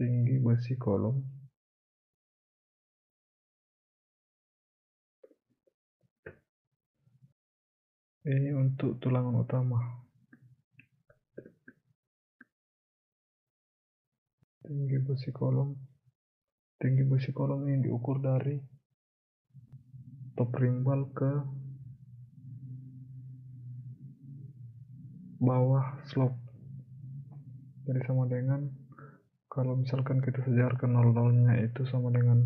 tinggi besi kolom, ini untuk tulangan utama. Tinggi besi kolom ini diukur dari top rimbal ke bawah slope. Jadi sama dengan, kalau misalkan kita sejarkan 00-nya itu sama dengan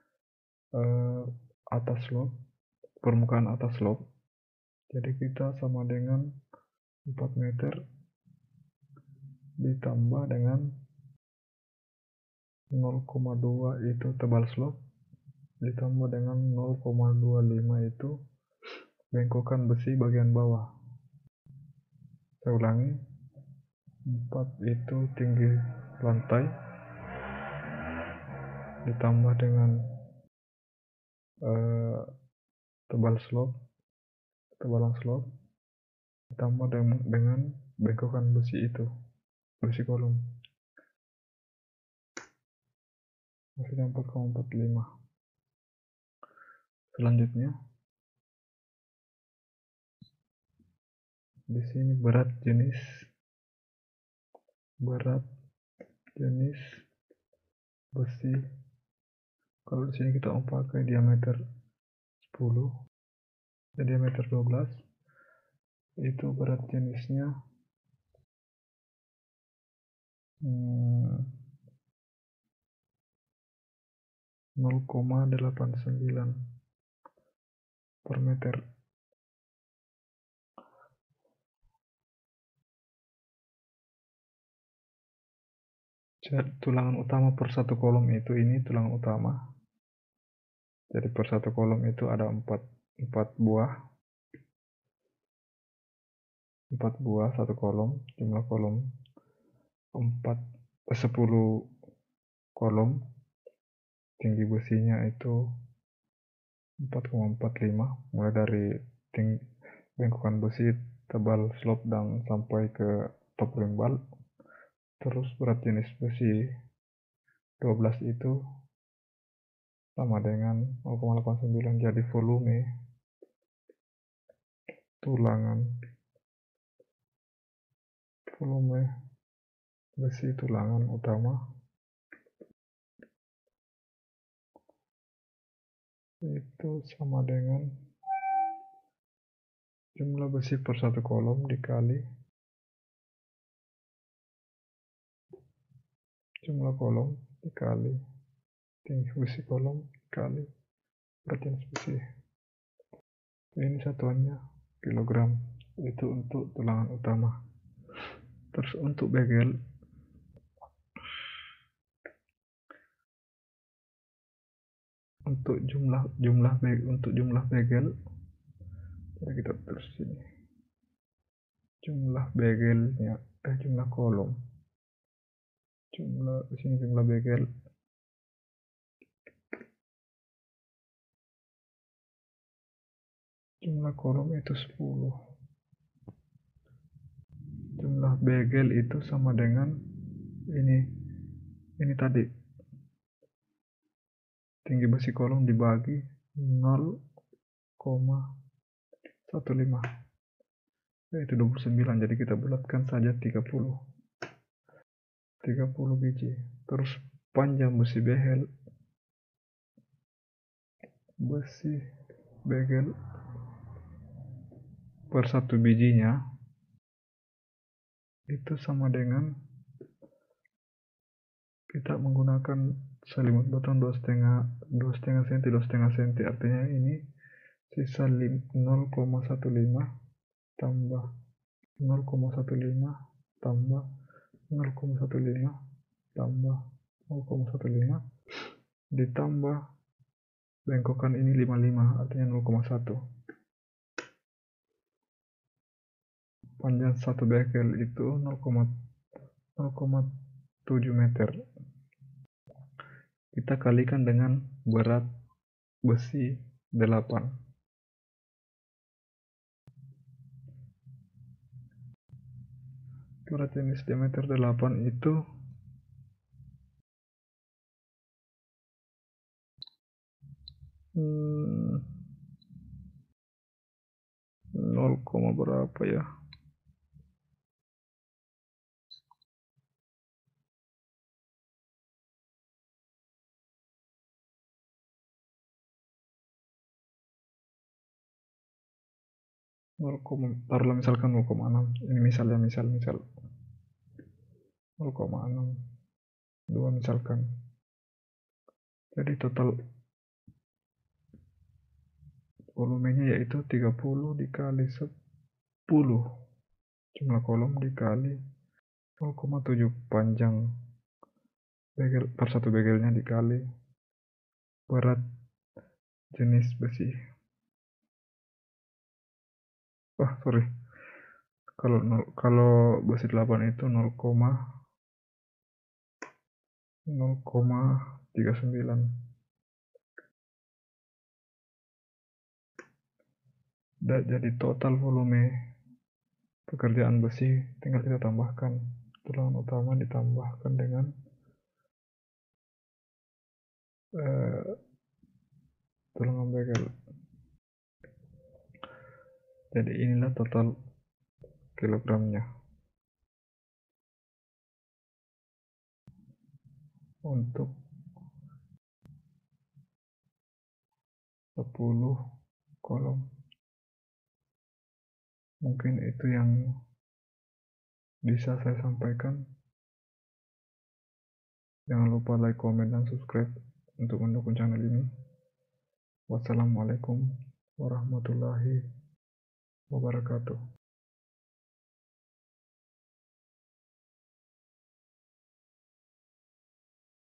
atas slope, permukaan atas slope. Jadi kita sama dengan 4 meter ditambah dengan 0,2 itu tebal slope, ditambah dengan 0,25 itu bengkokan besi bagian bawah. Saya ulangi, 4 itu tinggi lantai ditambah dengan tebalan slope ditambah dengan bengkokan besi itu, besi kolom, hasilnya 4,45. Selanjutnya di sini berat jenis besi. Kalau di sini kita pakai diameter 10 dan diameter 12, itu berat jenisnya 0,89 per meter. Tulangan utama per satu kolom itu, ini tulangan utama. Jadi per satu kolom itu ada 4 buah satu kolom. Jumlah kolom 10 kolom. Tinggi besinya itu 4,45, mulai dari bengkokan besi, tebal slope dan sampai ke top rimbal. Terus berat jenis besi 12 itu sama dengan 0,89. Jadi volume besi tulangan utama itu sama dengan jumlah besi per satu kolom dikali jumlah kolom dikali tinggi besi kolom dikali berat jenis besi. Ini satuannya kilogram, itu untuk tulangan utama. Terus untuk begel, untuk jumlah begel, jadi kita terus sini jumlah begelnya, jumlah kolom, di sini jumlah begel, jumlah kolom itu 10. Jumlah begel itu sama dengan ini tadi, tinggi besi kolom dibagi 0,15, yaitu 29. Jadi kita bulatkan saja 30 biji. Terus panjang besi begel per satu bijinya itu sama dengan, kita menggunakan selimut beton 2,5 cm, artinya ini sisa 0,15 tambah 0,15 tambah 0,15 tambah 0,15 ditambah bengkokan ini 55, artinya 0,1. Panjang satu begel itu 0,7 meter. Kita kalikan dengan berat besi 8. Berat jenis diameter 8 itu berapa ya, 0, taruhlah misalkan 0,6. Ini misalnya misal 0,62 misalkan. Jadi total volumenya yaitu 30 dikali 10, jumlah kolom dikali 0,7 panjang bagel per satu bagelnya dikali berat jenis besi. Sorry, kalau besi 8 itu 0,39. Jadi total volume pekerjaan besi tinggal kita tambahkan tulangan utama ditambahkan dengan tulangan bagel. Jadi inilah total kilogramnya. Untuk 10 kolom. Mungkin itu yang bisa saya sampaikan. Jangan lupa like, comment, dan subscribe untuk mendukung channel ini. Wassalamualaikum warahmatullahi wabarakatuh.